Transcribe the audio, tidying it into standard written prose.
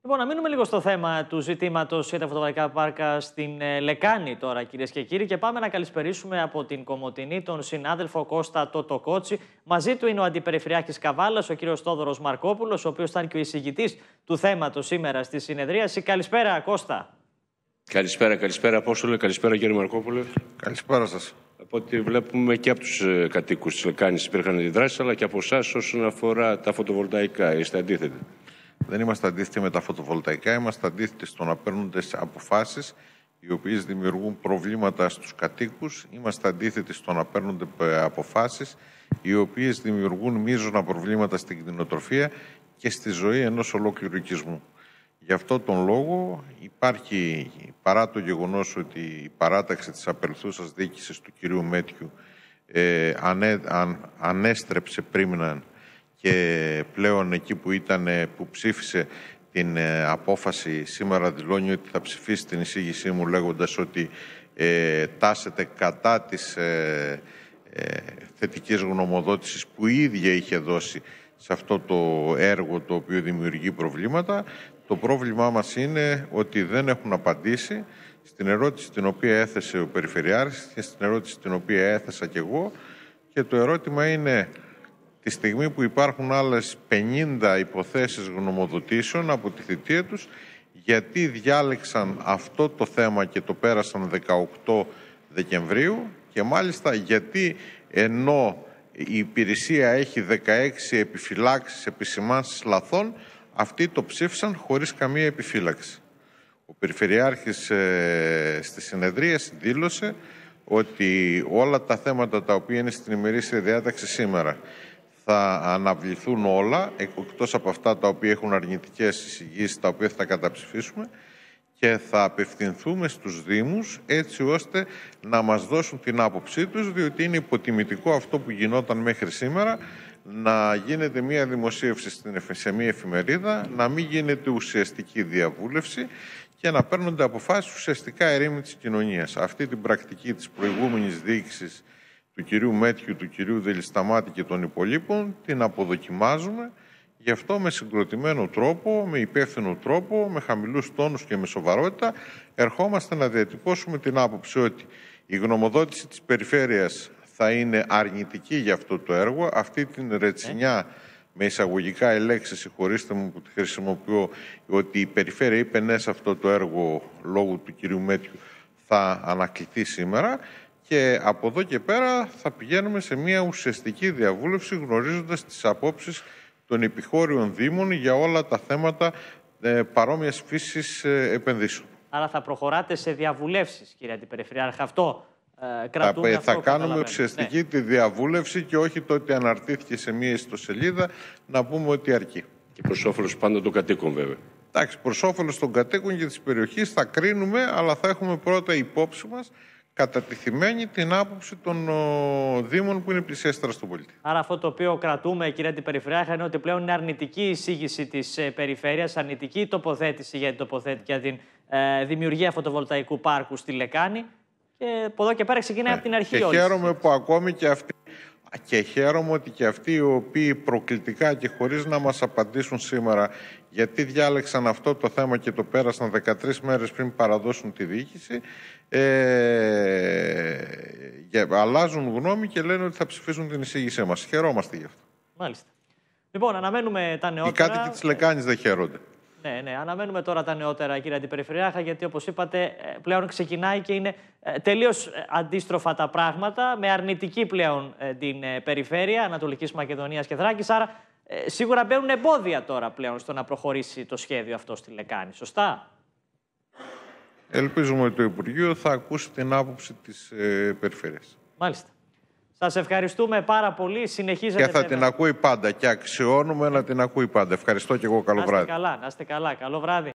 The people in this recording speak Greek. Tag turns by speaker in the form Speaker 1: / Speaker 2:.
Speaker 1: Λοιπόν, να μείνουμε λίγο στο θέμα του ζητήματος για τα φωτοβολταϊκά πάρκα στην Λεκάνη τώρα, κυρίες και κύριοι, και πάμε να καλησπερίσουμε από την Κομοτηνή τον συνάδελφο Κώστα Τοτοκότσι. Μαζί του είναι ο Αντιπεριφερειάρχης Καβάλας, ο κύριος Θόδωρος Μαρκόπουλος, ο οποίος ήταν και ο εισηγητής του θέματος σήμερα στη συνεδρίαση. Καλησπέρα, Κώστα.
Speaker 2: Καλησπέρα, Απόστολε. Καλησπέρα, κύριε Μαρκόπουλε.
Speaker 3: Καλησπέρα σας.
Speaker 2: Από ό,τι βλέπουμε και από τους κατοίκους της Λεκάνης υπήρχαν αντιδράσεις, αλλά και από εσάς όσον αφορά τα φωτοβολταϊκά. Είστε αντίθετοι?
Speaker 3: Δεν είμαστε αντίθετοι με τα φωτοβολταϊκά, είμαστε αντίθετοι στο να παίρνονται αποφάσεις οι οποίες δημιουργούν προβλήματα στους κατοίκους. Είμαστε αντίθετοι στο να παίρνονται αποφάσεις οι οποίες δημιουργούν μείζωνα προβλήματα στην κτηνοτροφία και στη ζωή ενός ολόκληρου οικισμού. Γι' αυτό τον λόγο υπάρχει, παρά το γεγονός ότι η παράταξη της απελθούσας διοίκησης του κυρίου Μέτιου ανέστρεψε πρίμναν και πλέον εκεί που ήταν, που ψήφισε την απόφαση, σήμερα δηλώνει ότι θα ψηφίσει την εισήγησή μου λέγοντας ότι τάσεται κατά της θετικής γνωμοδότησης που η ίδια είχε δώσει σε αυτό το έργο το οποίο δημιουργεί προβλήματα. Το πρόβλημά μας είναι ότι δεν έχουν απαντήσει στην ερώτηση την οποία έθεσε ο Περιφερειάρχης και στην ερώτηση την οποία έθεσα και εγώ, και το ερώτημα είναι, τη στιγμή που υπάρχουν άλλες 50 υποθέσεις γνωμοδοτήσεων από τη θητεία τους, γιατί διάλεξαν αυτό το θέμα και το πέρασαν 18 Δεκεμβρίου, και μάλιστα γιατί ενώ η υπηρεσία έχει 16 επιφυλάξεις, επισημάνσεις λαθών, αυτοί το ψήφισαν χωρίς καμία επιφύλαξη. Ο Περιφερειάρχης στη συνεδρίαση δήλωσε ότι όλα τα θέματα τα οποία είναι στην ημερήσια διάταξη σήμερα θα αναβληθούν όλα, εκτός από αυτά τα οποία έχουν αρνητικές εισηγήσεις, τα οποία θα καταψηφίσουμε, και θα απευθυνθούμε στους Δήμους έτσι ώστε να μας δώσουν την άποψή τους, διότι είναι υποτιμητικό αυτό που γινόταν μέχρι σήμερα, να γίνεται μια δημοσίευση σε μια εφημερίδα, να μην γίνεται ουσιαστική διαβούλευση και να παίρνονται αποφάσεις ουσιαστικά ερήμοι της κοινωνίας. Αυτή την πρακτική της προηγούμενης διοίκησης του κυρίου Μέτιου, του κυρίου Δελισταμάτη και των υπολείπων την αποδοκιμάζουμε. Γι' αυτό με συγκροτημένο τρόπο, με υπεύθυνο τρόπο, με χαμηλούς τόνους και με σοβαρότητα ερχόμαστε να διατυπώσουμε την άποψη ότι η γνωμοδότηση της Περιφέρειας θα είναι αρνητική για αυτό το έργο. Αυτή την ρετσινιά, με εισαγωγικά οι λέξεις, συγχωρήστε μου που τη χρησιμοποιώ, ότι η Περιφέρεια είπε ναι σε αυτό το έργο λόγω του κυρίου Μέτιου, θα ανακληθεί σήμερα. Και από εδώ και πέρα θα πηγαίνουμε σε μια ουσιαστική διαβούλευση γνωρίζοντας τις απόψεις των επιχώριων δήμων για όλα τα θέματα παρόμοιας φύσης επενδύσεων.
Speaker 1: Άρα θα προχωράτε σε διαβουλεύσεις, κύριε Αντιπεριφερειάρχα. Αυτό κρατούμε.
Speaker 3: Θα κάνουμε ουσιαστική τη διαβούλευση και όχι το ότι αναρτήθηκε σε μια ιστοσελίδα να πούμε ότι αρκεί.
Speaker 2: Και προς όφελος πάντα των κατοίκων, βέβαια.
Speaker 3: Εντάξει, προς όφελος των κατοίκων και της περιοχής θα κρίνουμε, αλλά θα έχουμε πρώτα υπόψη μας κατατεθειμένη την άποψη των Δήμων που είναι πλησιέστερα στον πολίτη.
Speaker 1: Άρα αυτό το οποίο κρατούμε, κύριε Αντιπεριφερειάρχα, είναι ότι πλέον είναι αρνητική η εισήγηση της Περιφέρειας, αρνητική η τοποθέτηση για την δημιουργία φωτοβολταϊκού πάρκου στη Λεκάνη, και από εδώ και πέρα ξεκινάει από την αρχή.
Speaker 3: Και χαίρομαι που ακόμη και αυτοί, και χαίρομαι ότι και αυτοί οι οποίοι προκλητικά και χωρίς να μας απαντήσουν σήμερα γιατί διάλεξαν αυτό το θέμα και το πέρασαν 13 μέρες πριν παραδώσουν τη διοίκηση, αλλάζουν γνώμη και λένε ότι θα ψηφίσουν την εισήγησή μας. Χαιρόμαστε γι' αυτό.
Speaker 1: Μάλιστα. Λοιπόν, αναμένουμε τα νεότερα.
Speaker 3: Οι κάτοικοι της Λεκάνης δεν χαίρονται.
Speaker 1: Ναι, αναμένουμε τώρα τα νεότερα, κύριε Αντιπεριφερειάρχα, γιατί όπως είπατε πλέον ξεκινάει και είναι τελείως αντίστροφα τα πράγματα, με αρνητική πλέον την περιφέρεια Ανατολικής Μακεδονίας και Θράκης, άρα σίγουρα μπαίνουν εμπόδια τώρα πλέον στο να προχωρήσει το σχέδιο αυτό στη Λεκάνη, σωστά?
Speaker 3: Ελπίζουμε ότι το Υπουργείο θα ακούσει την άποψη της Περιφέρειας.
Speaker 1: Μάλιστα. Σας ευχαριστούμε πάρα πολύ. Συνεχίζετε.
Speaker 3: Και θα την ακούει πάντα και αξιώνουμε να την ακούει πάντα. Ευχαριστώ και εγώ. Καλό βράδυ.
Speaker 1: Να είστε καλά. Καλό βράδυ.